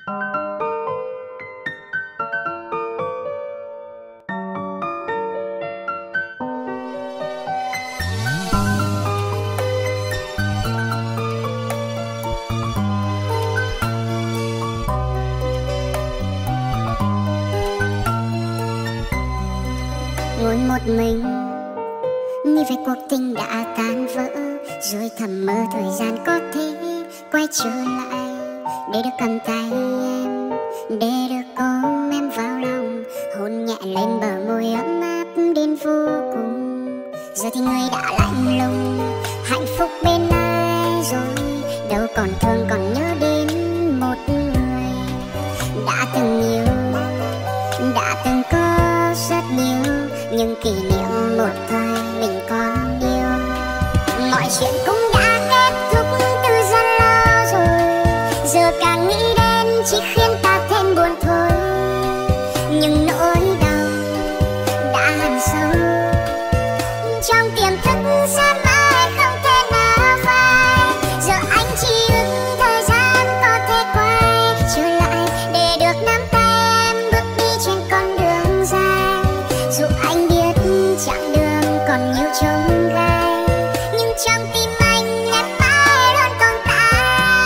Ngồi một mình nghĩ về cuộc tình đã tan vỡ, rồi thầm mơ thời gian có thể quay trở lại để được cầm tay em, để được ôm em vào lòng, hôn nhẹ lên bờ môi ấm áp đến vô cùng. Giờ thì người đã lạnh lùng, hạnh phúc bên ai rồi, đâu còn thương còn nhớ đến một người đã từng yêu, đã từng có rất nhiều những kỷ niệm một thời mình còn yêu. Mọi chuyện cũng đã kết thúc từ rất lâu rồi, giờ càng nghĩ đến chỉ khiến ta thêm buồn thôi. Nhưng nỗi đau đã hằn sâu trong tiềm thức sẽ mãi không thể nào phai. Giờ anh chỉ ước thời gian có thể quay trở lại để được nắm tay em bước đi trên con đường dài. Dù anh biết chặng đường còn nhiều chông gai, nhưng trong tim anh em mãi luôn tồn tại.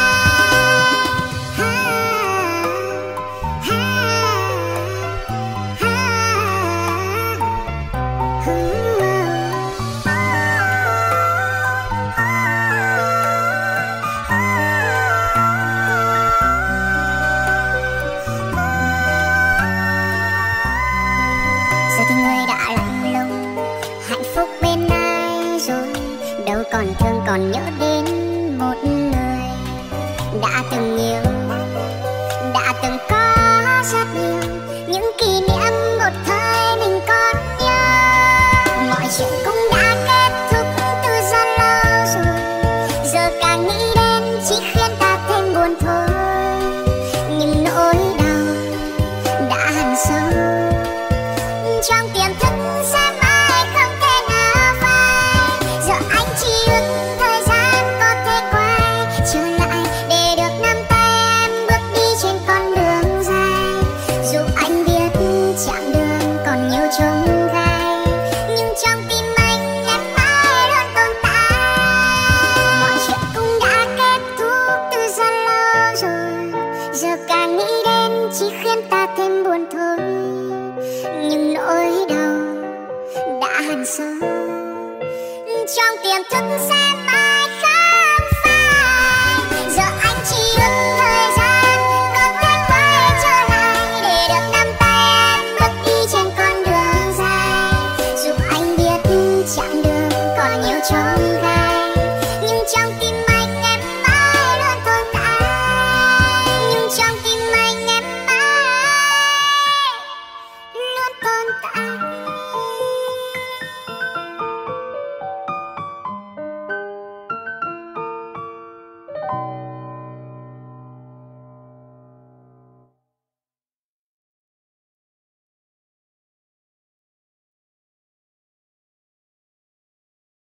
Giờ thì người đã lạnh lùng, hạnh phúc bên ai rồi, đâu còn thương còn nhớ đến một người đã từng yêu, đã từng có rất nhiều những kỷ niệm một thời mình còn nhớ. Mọi chuyện cũng đã kết thúc từ rất lâu rồi, giờ càng nghĩ đến chỉ khiến ta thêm buồn thôi. Nhưng nỗi đau đã hằn sâu trong tiềm thức sẽ mãi không thể nào phai. Giờ anh chỉ ước thời gian có thể quay trở lại để được nắm tay em bước đi trên con đường dài. Dù anh biết chặng đường còn nhiều chông gai, nhưng trong tim anh em mãi luôn tồn tại. Mọi chuyện cũng đã kết thúc từ rất lâu rồi, giờ càng nghĩ đến chỉ khiến ta thêm buồn thôi. Nhưng nỗi đau đã hằn sâu trong tiềm thức sẽ mãi không phai. Giờ anh chỉ ước thời gian có thể quay trở lại để được nắm tay em bước đi trên con đường dài. Dù anh biết chặng đường còn nhiều chông gai, nhưng trong tim anh em mãi luôn tồn tại. Nhưng trong tim anh em mãi luôn tồn tại.